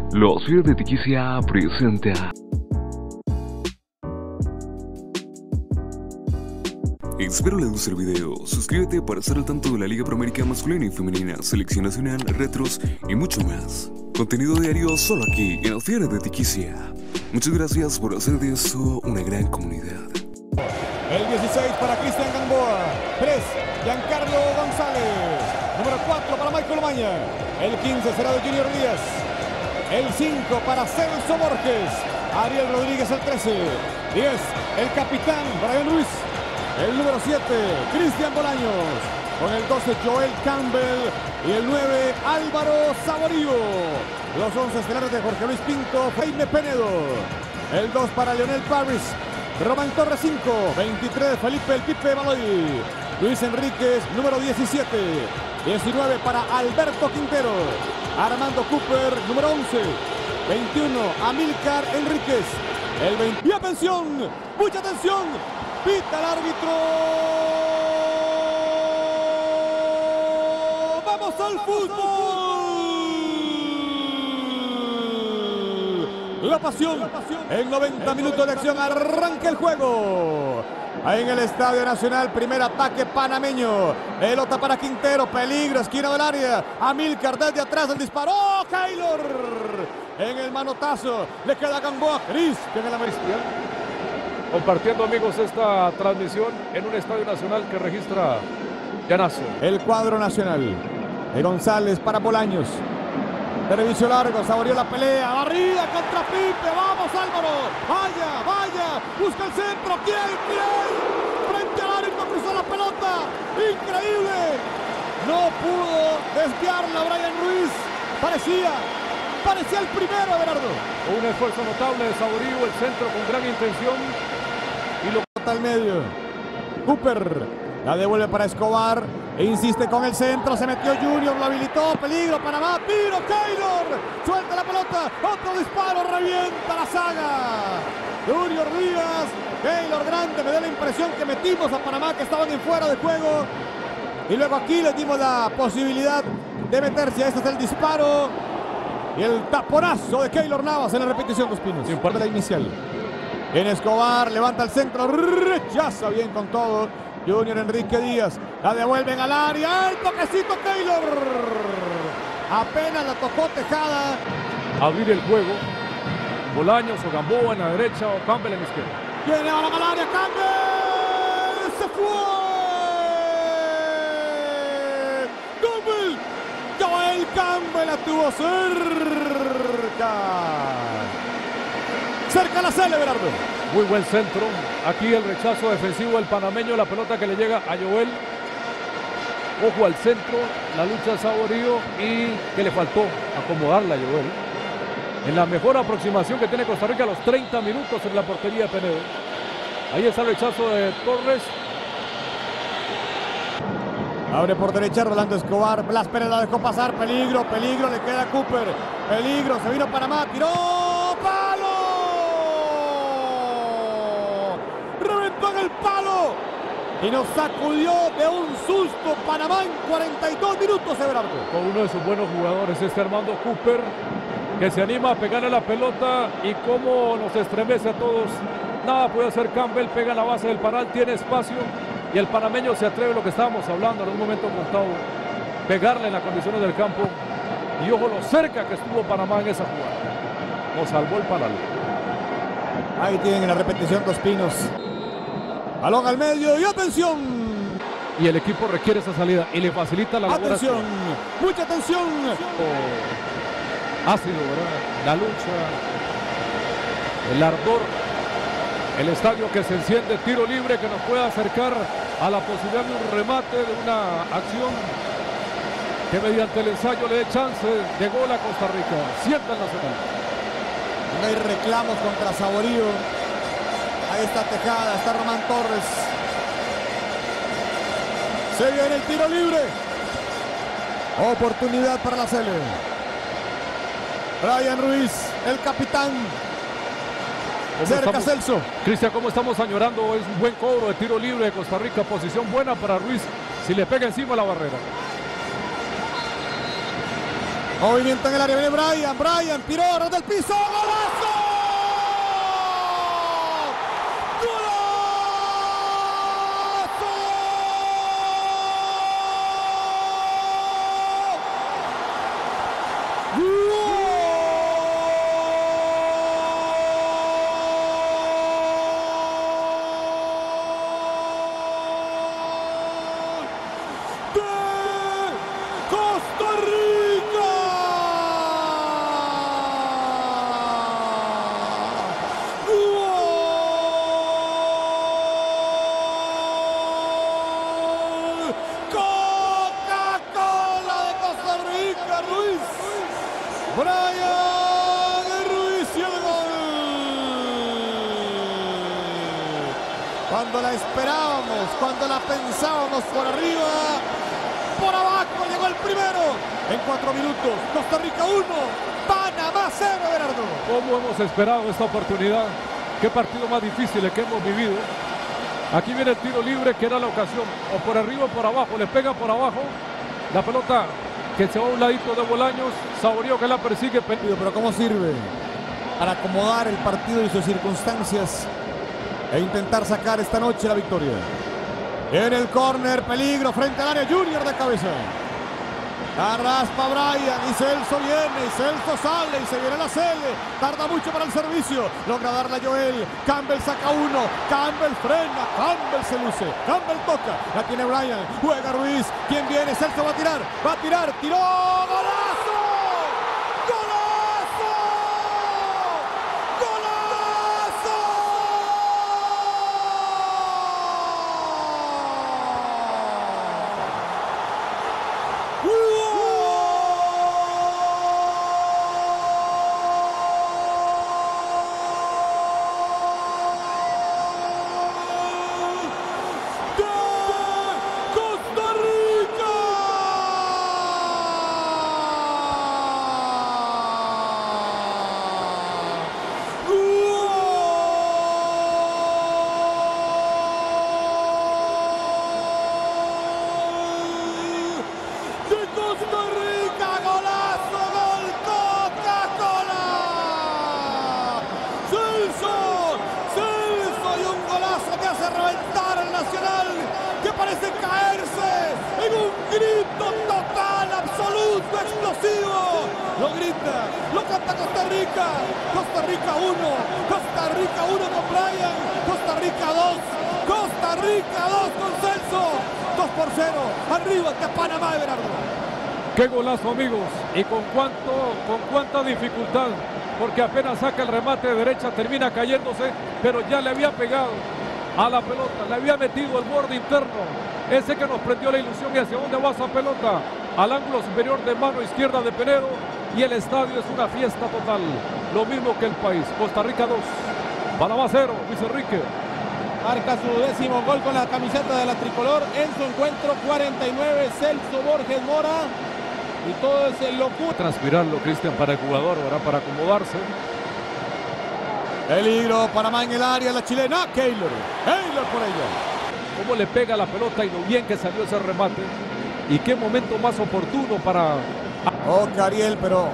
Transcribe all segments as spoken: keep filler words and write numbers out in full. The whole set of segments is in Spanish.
Los Fieles de Tiquicia presenta. Espero les guste el video, suscríbete para estar al tanto de la Liga Proamérica masculina y femenina, selección nacional, retros y mucho más. Contenido diario solo aquí en Los Fieles de Tiquicia. Muchas gracias por hacer de esto una gran comunidad. El dieciséis para Cristian Gamboa, tres, Giancarlo González, número cuatro para Michael Maña, el quince será de Junior Díaz, el cinco para Celso Borges, Ariel Rodríguez el trece, diez, el capitán Brian Ruiz, el número siete, Cristian Bolaños, con el doce, Joel Campbell y el nueve, Álvaro Saborío. Los once estelares de Jorge Luis Pinto, Jaime Penedo, el dos para Leonel Parris, Román Torres cinco, veintitrés, Felipe El Pipe Baloy, Luis Enríquez, número diecisiete, diecinueve para Alberto Quintero, Armando Cooper, número once, veintiuno, Amílcar Enríquez, el veinte. Y atención, mucha atención, pita el árbitro. ¡Vamos al fútbol! La pasión, en noventa minutos de acción arranca el juego. Ahí en el Estadio Nacional, primer ataque panameño. Pelota para Quintero, peligro, esquina del área. Amílcar desde atrás, el disparo. ¡Oh, Keylor! En el manotazo, le queda a Gamboa. Cristian en la maestría. Compartiendo, amigos, esta transmisión en un Estadio Nacional que registra Llanazo. El cuadro nacional. De González para Bolaños. Servicio largo, Saborío la pelea, barrida contra Pipe, vamos Álvaro, vaya, vaya, busca el centro, ¿quién, quién? Frente al área, cruzó la pelota, increíble, no pudo desviarla Brian Ruiz, parecía, parecía el primero, Berardo. Un esfuerzo notable de Saborío, el centro con gran intención y lo bota al medio, Cooper. La devuelve para Escobar, e insiste con el centro, se metió Junior, lo habilitó, peligro, Panamá, tiro, Keylor, suelta la pelota, otro disparo, revienta la saga. Junior Díaz, Keylor grande, me da la impresión que metimos a Panamá, que estaban en fuera de juego. Y luego aquí les dimos la posibilidad de meterse, este es el disparo. Y el taponazo de Keylor Navas en la repetición, Dos Pinos, parte de la inicial. En Escobar, levanta el centro, rechaza bien con todo. Junior Enrique Díaz, la devuelven al área, el toquecito Keylor, apenas la tocó Tejada. Abrir el juego, Bolaños o Gamboa en la derecha o Campbell en la izquierda. Viene ahora al área, Campbell, se fue. Campbell, Joel Campbell la tuvo cerca. Cerca la Cele, Berardo. Muy buen centro. Aquí el rechazo defensivo del panameño. La pelota que le llega a Joel. Ojo al centro. La lucha de Saborío. Y que le faltó acomodarla a Joel. En la mejor aproximación que tiene Costa Rica a los treinta minutos en la portería de Penedo. Ahí está el rechazo de Torres. Abre por derecha Rolando Escobar. Blas Pérez la dejó pasar. Peligro, peligro. Le queda a Cooper. Peligro. Se vino Panamá. Tiró. ¡Palo! En el palo y nos sacudió de un susto Panamá en cuarenta y dos minutos, Everardo. Con uno de sus buenos jugadores, este Armando Cooper, que se anima a pegarle la pelota y cómo nos estremece a todos. Nada puede hacer Campbell, pega en la base del panal, tiene espacio y el panameño se atreve, lo que estábamos hablando en un momento contado, pegarle en las condiciones del campo. Y ojo lo cerca que estuvo Panamá en esa jugada. Nos salvó el panal. Ahí tienen la repetición Dos Pinos. Balón al medio y atención. Y el equipo requiere esa salida y le facilita la atención, mucha atención. Oh, ácido, ¿verdad? La lucha, el ardor, el estadio que se enciende, tiro libre que nos puede acercar a la posibilidad de un remate, de una acción que mediante el ensayo le dé chance de gol a Costa Rica. Sienta el Nacional. No hay reclamos contra Saborío. Ahí está Tejada, está Román Torres. Se viene el tiro libre. Oportunidad para la Cele. Brian Ruiz, el capitán. Cerca estamos, Celso. Cristian, ¿cómo estamos añorando? Es un buen cobro de tiro libre de Costa Rica. Posición buena para Ruiz. Si le pega encima la barrera. Movimiento en el área, viene Brian, Brian, tiró, ras del piso, ¡golazo! Costa Rica. ¡Gol! Coca-Cola de Costa Rica, Ruiz. Brian Ruiz y el gol. Cuando la esperábamos, cuando la pensábamos por arriba, por abajo llegó el primero. En cuatro minutos, Costa Rica uno, Panamá cero, Gerardo. ¿Cómo hemos esperado esta oportunidad? Qué partido más difícil el que hemos vivido. Aquí viene el tiro libre, que era la ocasión. O por arriba o por abajo, le pega por abajo. La pelota que se va a un ladito de Bolaños, saboreó que la persigue. Pero ¿cómo sirve para acomodar el partido y sus circunstancias e intentar sacar esta noche la victoria? En el córner, peligro frente al área, Junior de cabeza. La raspa Brian y Celso viene, y Celso sale y se viene la Cele. Tarda mucho para el servicio, logra darle a Joel. Campbell saca uno, Campbell frena, Campbell se luce, Campbell toca, la tiene Brian, juega Ruiz. ¿Quién viene? Celso va a tirar, va a tirar, tiró, ¡golazo! ¡Golazo! ¡Golazo! Costa Rica, golazo, gol, Coca-Cola. Celso, Celso y un golazo que hace reventar al Nacional, que parece caerse en un grito total, absoluto, explosivo. Lo grita, lo canta Costa Rica. Costa Rica uno, Costa Rica uno con Brian, Costa Rica dos, Costa Rica dos con Celso. dos por cero, arriba de Panamá, Everardo. Qué golazo, amigos, y con cuánto, con cuánta dificultad, porque apenas saca el remate de derecha, termina cayéndose, pero ya le había pegado a la pelota, le había metido el borde interno, ese que nos prendió la ilusión. ¿Y hacia dónde va esa pelota? Al ángulo superior de mano izquierda de Penedo, y el estadio es una fiesta total, lo mismo que el país. Costa Rica dos, Panamá cero, Luis Enrique. Marca su décimo gol con la camiseta de la tricolor en su encuentro cuarenta y nueve, Celso Borges Mora. Y todo es el locura. Transpirarlo, Cristian, para el jugador, ¿verdad? Para acomodarse. Peligro, Panamá en el área, la chilena, Keylor. Keylor por ella. Cómo le pega la pelota y lo bien que salió ese remate. Y qué momento más oportuno para... Oh, Cariel, pero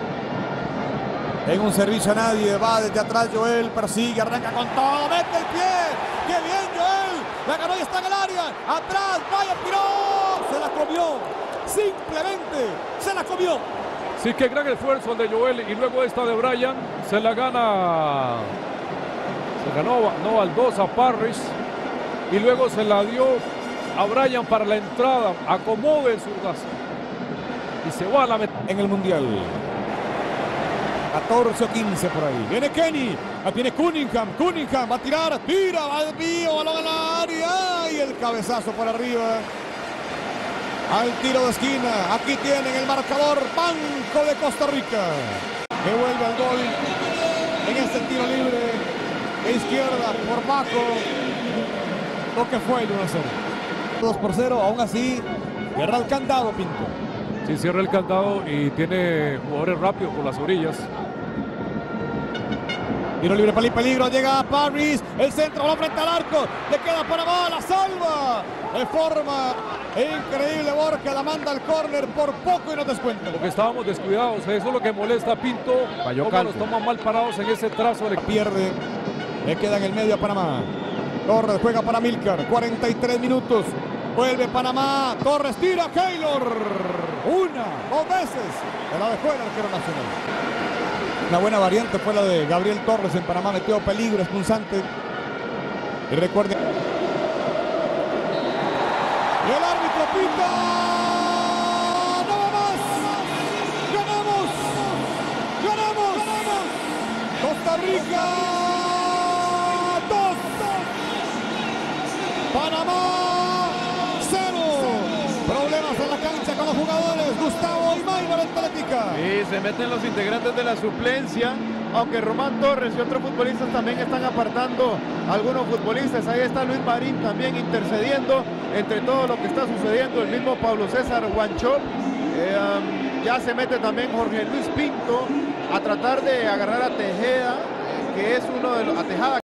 en un servicio a nadie, va desde atrás Joel, persigue, arranca con todo, mete el pie. ¡Qué bien, Joel! La ganó y está en el área. Atrás, vaya, tiró. Se la comió. Simplemente se la comió. Sí, que gran esfuerzo el de Joel, y luego esta de Brian se la gana, se ganó no Baldosa a Parrish, y luego se la dio a Brian para la entrada. Acomode en su brazo y se va a la meta en el mundial. catorce o quince por ahí. Viene Kenny, la tiene Cunningham, Cunningham va a tirar, tira, va al pío, balón en la área y el cabezazo por arriba. Al tiro de esquina, aquí tienen el marcador, Banco de Costa Rica, que vuelve al gol en este tiro libre de izquierda por Paco, lo que fue el uno a cero. dos por cero, aún así, cierra el candado, Pinto. Sí, cierra el candado y tiene jugadores rápidos por las orillas. Tiro libre para el peligro, llega a Parris, el centro, va frente al arco, le queda Panamá, la salva. De forma increíble Borja, la manda al córner por poco y no descuenta. Porque estábamos descuidados, eso es lo que molesta a Pinto. Falló Cómo Calvo. nos toman mal parados en ese trazo. Le Pierde, le queda en el medio a Panamá. Torres juega para Milcar, cuarenta y tres minutos. Vuelve Panamá, Torres tira, Keylor. Una, dos veces. Se la dejó el arquero nacional. Una buena variante fue la de Gabriel Torres en Panamá, metió peligro, expulsante. Y recuerden. Y el árbitro pita. ¡No va más! ¡Ganamos! ¡Ganamos! Costa Rica dos. Panamá cero. Problemas en la cancha con los jugadores. Gustavo y Maynor en Atlética. Y se meten los integrantes de la suplencia, aunque Román Torres y otros futbolistas también están apartando a algunos futbolistas. Ahí está Luis Marín también intercediendo entre todo lo que está sucediendo. El mismo Pablo César Guancho. Eh, um, ya se mete también Jorge Luis Pinto a tratar de agarrar a Tejeda, que es uno de los... a Tejada.